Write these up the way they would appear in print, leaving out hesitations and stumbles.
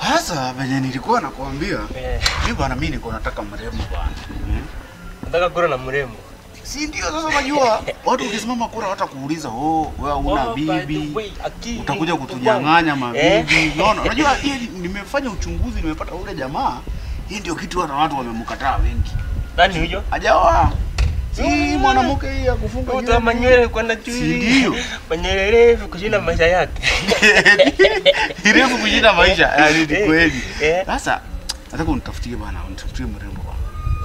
Sasa venye nilikuwa nakwambia, mimi bwana mimi niko nataka mrembo bwana. Nataka kura na mrembo. Si ndio sasa unajua watu ukisimama kura watakuuliza wewe una bibi. Utakuja kutunyang'anya mabibi. Unaona? Unajua hii nimefanya uchunguzi nimepata ule jamaa. Hii ndio kitu watu wamemkataa wengi. Nani huyo? Hajaoa. Si mwanamke hii akufunga nywele. Uta manywele kwenda juu. Ndio. Manywele refu kushinda maisha yake. Refu kushinda maisha. Yaani ni kweli. Sasa nataka unitafutie bwana, unitafutie mrembo bwana.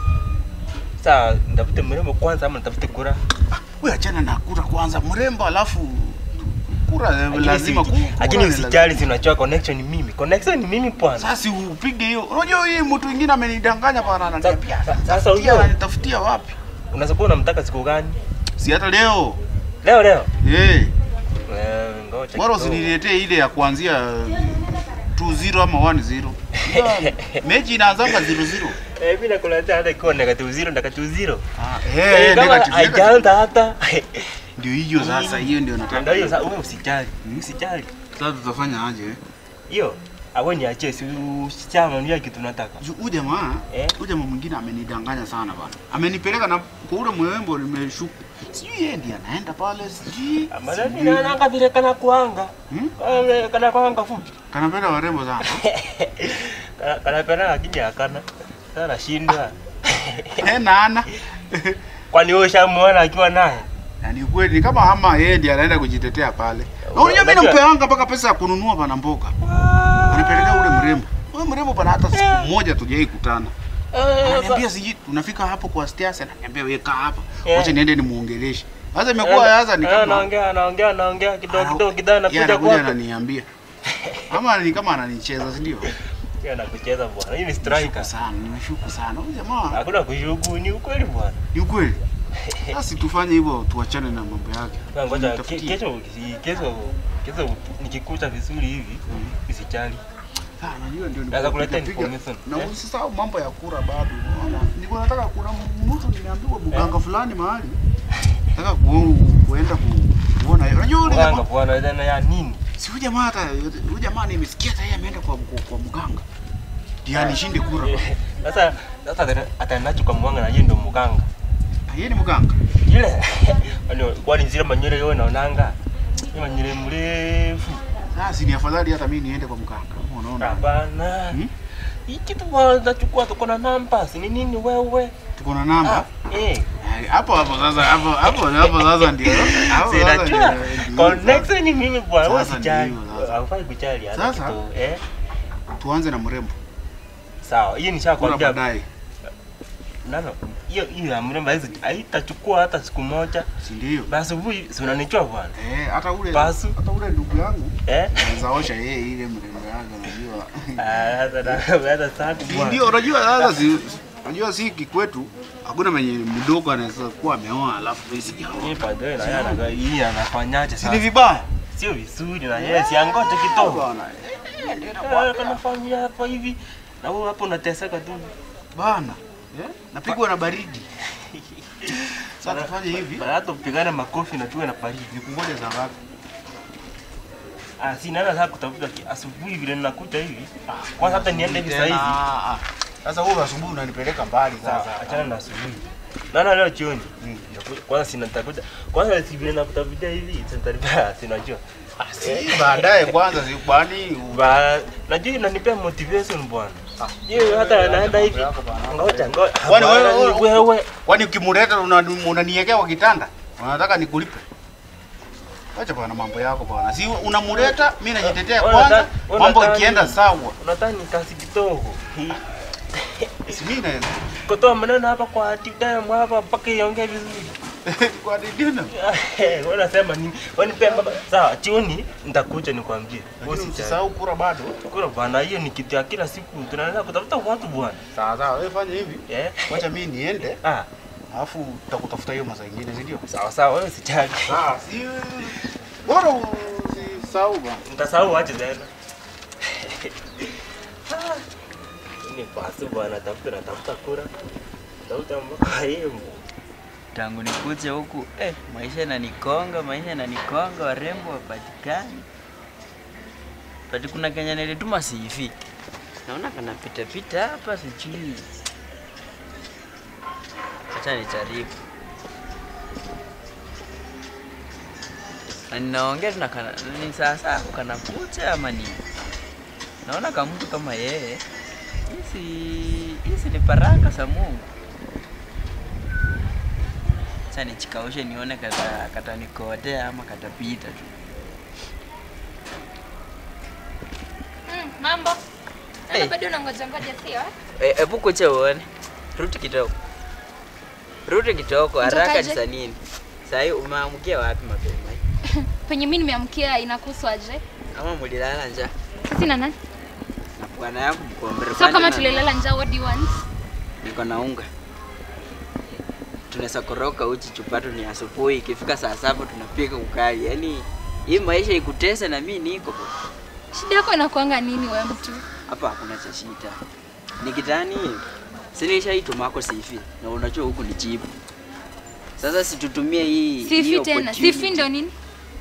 Sasa nitafute mrembo kwanza ama nitafute kura? Wewe achana na kura kwanza, mrembo alafu kura lazima kura. Lakini usijali, si unajua connection ni mimi. Connection ni mimi bwana. Sasa upige hiyo. Unajua hii mtu mwingine amenidanganya bwana ananiambia. Sasa huyo anitafutia wapi? Unaweza kuwa unamtaka siku gani? Si hata leo. Leo? Ngoja. Bora usiniletee ile ya kuanzia 2-0 ama 1-0. Mechi inaanzanga 0-0. Mimi nakuletea hata iko -0 na -0. Negative. Haijanta hata. Ndio hiyo sasa, hiyo ndio nataka. Ndio hiyo sasa, wewe usijali. Usijali. Sasa tutafanya aje? Hiyo awe ni ache si usichama ndio kitu tunataka. Huyu jamaa mwingine amenidanganya sana bwana. Amenipeleka na kwa ule mwembo nimeshuku. Sijui yeye ndiye anaenda pale sijui. Madani na anaanga vile kana kuanga. Kana kuanga fupi. Kanapenda warembo sana. Kanapenda akija akana. Sana shinda. Nana. Kwani wewe ushamuona akiwa naye? Yaani kweli kama ama yeye ndiye anaenda kujitetea pale. Na unajua mimi nampeanga mpaka pesa ya kununua bana mboga. Anipeleka ule mrembo. Ule mrembo bana hata siku moja tujai kutana. Ananiambia siji tunafika hapo kwa stairs ananiambia weka hapa. Wacha niende nimuongeleshe. Sasa imekuwa sasa ni kama anaongea kidogo anakuja kwako. Ananiambia. Ama ni kama ananicheza si ndio? Yeye anakucheza bwana. Hii ni striker sana. Nimeshuku sana. Huyu jamaa. Hakuna kushuku, ni ukweli bwana. Ni ukweli. Basi tufanye hivyo tuachane na mambo yake. Ngoja kesho nikikuta vizuri hivi usijali. Najua ndio naweza kuleta information. Na usisahau mambo ya kura bado. Unaona? Niko nataka kuna mtu nimeambiwa buganga fulani mahali. Nataka kuenda kuona. Unajua yule buganga bwana ndio ya nini? Si huyu jamaa hata huyu jamaa nimesikia hata yeye ameenda kwa mganga. Ndio anishinde kura. Sasa atanacho kwa mganga na yeye ndio mganga. Yeye ni mganga. Yule. Kwani zile manywele yao naonanga. Ni manywele mrefu. Sasa ni afadhali hata mimi niende kwa mganga. Unaona? Hapana. Hiki tu tunachukua tuko na namba. Si nini wewe? Tuko na namba? Hapo sasa ndio. Sasa connection ni mimi bwana. Usijali. Haufai kujali hata kitu. Tuanze na mrembo. Sawa, hiyo nishakwambia baadaye. Hiyo ya mrembo haitachukua hata siku moja. Si ndio? Basi huyu si unanichua bwana. Hata ule ndugu yangu. Anazaosha yeye ile mrembo yake unajua. Hata sasa bwana. Ndio unajua sasa unajua si kikwetu hakuna mwenye mdogo anaweza kuwa ameoa alafu yeye sijaoa. Yeye baadaye na yeye anafanyaje sasa? Si ni vibaya? Sio vizuri na yeye si angoje kidogo bwana. Anafanya hapo hivi na wewe hapo unateseka tu bana. Napigwa na baridi. Sasa tufanye hivi. Baada tupigana makofi na tuwe na baridi. Nikungoje za ngapi? Si nani sasa kutafuta asubuhi vile ninakuta hivi. Kwanza hata niende hivi sasa hivi. Sasa wewe asubuhi unanipeleka mbali sasa. Achana na asubuhi. Nana leo jioni. Kwanza sina nitakuja. Kwanza si vile nakutafuta hivi, sitariba sinajua. Si baadaye kwanza si kwani najua inanipea motivation bwana. Yeye hata anaenda hivi. Ngoja. Kwani ukimuleta unaniwekea kwa kitanda? Unataka nikulipe? Acha bwana mambo yako bwana. Si unamuleta, mimi najitetea kwanza. Mambo ikienda sawa. Unataka nikasi kidogo. Si mimi naenda. Kutoa maneno hapa kwa TikTok hapa mpaka iongee vizuri. Kwa nini? Wewe unasema nini? Wanipe baba. Sawa, jioni nitakuja nikwambie. Usisahau kura bado. Kura bwana, hiyo ni kitu ya kila siku. Tunaenda kutafuta watu bwana. Sawa, wewe fanya hivi. Wacha mimi niende. Alafu tutakutafuta hiyo masaa nyingine, si ndio? Sawa, wewe usijali. Si bora usisahau bwana. Nitasahau aje tena. Ni basi bwana, tafuta kura. Tafuta mpaka hiyo. Tangu nikuje huku maisha inanikonga, warembo wapatikani. Pati kuna Kenya nilituma CV. Naona kana pita hapa sijui. Acha nijaribu. Na ninaongea na kana ni sasa kana kucha ama nini? Naona kama mtu kama yeye. Hizi ni baraka za Mungu. Acha nichikaushe nione kata nikodea ama katapita tu. Mambo. Hey. Bado unangoja sio? Hebu kucha uone. Rudi kitoko haraka ni nini? Sasa umeamkia wapi mapema? Penye mimi nimeamkia inakuhusu aje? Ama mlilala njaa. Sina nani? Na bwana yangu mkombero. Sio kama tulilala njaa, what do you want? Niko na unga. Tunaweza koroka uchi chupatu ni asubuhi, ikifika saa 7 tunapika ukali. Yaani hii maisha ikutesa na mimi niko. Shida yako inakuanga nini wewe mtu? Hapa hakuna cha shida. Nikitani sinisha hii tumako sifi na unajua huku ni jibu. Sasa situtumie hii sifi tena. Sifi ndio nini?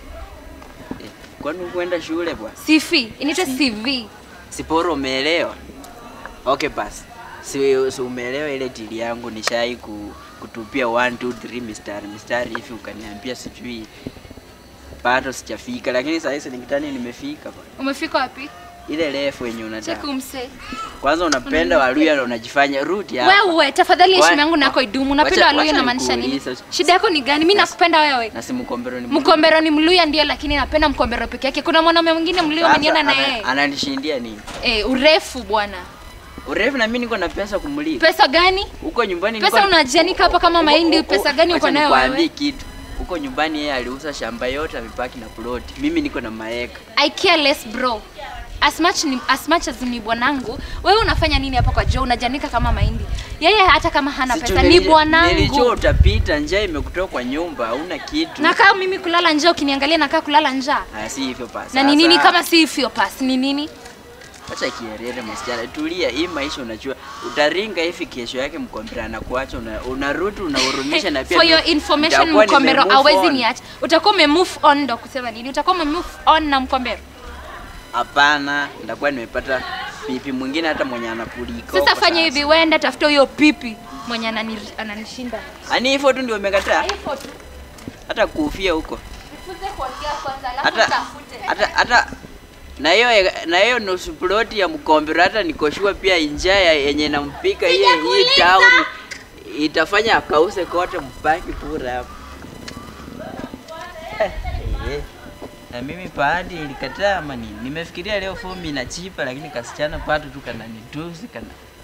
Kwani ukwenda shule bwana? Sifi, inaitwa CV. Siporo umeelewa? Okay basi. Si umeelewa ile dili yangu nishai kutupia 1 2 3 mistari hivi ukaniambia sijui bado sijafika, lakini sasa hivi nikitani nimefika bwana. Umefika wapi? Ile refu yenye unataka. Cheki umse. Kwanza unapenda Waluya na unajifanya ruti hapa. Wewe tafadhali heshima yangu nako idumu. Unapenda Waluya na maanisha nini? Shida yako ni gani? Mimi nakupenda wewe. Na si Mkombero ni Mkombero ni Mluya ndio, lakini napenda Mkombero peke yake. Kuna mwanaume mwingine Mluya umeniona na yeye. Ananishindia nini? Urefu bwana. Urefu na mimi niko na pesa kumlipa. Pesa gani? Huko nyumbani niko. Pesa unajianika hapa kama mahindi, pesa gani uko nayo wewe? Nikwambie kitu. Huko nyumbani yeye aliuza shamba yote amepaki na plot. Mimi niko na maeka. I care less bro. As much as ni bwanangu, wewe unafanya nini hapa kwa Joe? Unajanika kama mahindi. Yeye hata kama hana pesa ni bwanangu. Nilijua utapita, njaa imekutoa kwa nyumba, hauna kitu. Na kama mimi kulala njaa, ukiniangalia nakaa kulala njaa. Si hivyo pasi. Na ni nini kama si hivyo pasi? Ni nini? Acha kielele msichana, tulia. Hii maisha unajua utaringa hivi, kesho yake Mkombero anakuacha, unarudi unahurumisha na pia for your information Mkombero hawezi niacha. Utakuwa umemove on ndo kusema nini? Utakuwa umemove on na Mkombero? Hapana, ndakuwa nimepata pipi mwingine hata mwenye anakuliko. Sasa fanya hivi, wenda tafuta hiyo pipi mwenye ananishinda. Ani hivyo tu ndio umekataa? Hivyo tu. Hata kuufia huko. Nifunze kuongea kwanza alafu tafute. Hata na hiyo nusu plot ya Mkombero hata nikoshua pia injaya yenye nampika hii town itafanya akause kote mpaki pura hapo. Na mimi paadi ilikataa ama nini? Nimefikiria leo fomu inachipa lakini kasichana pato tu kana nitusi kana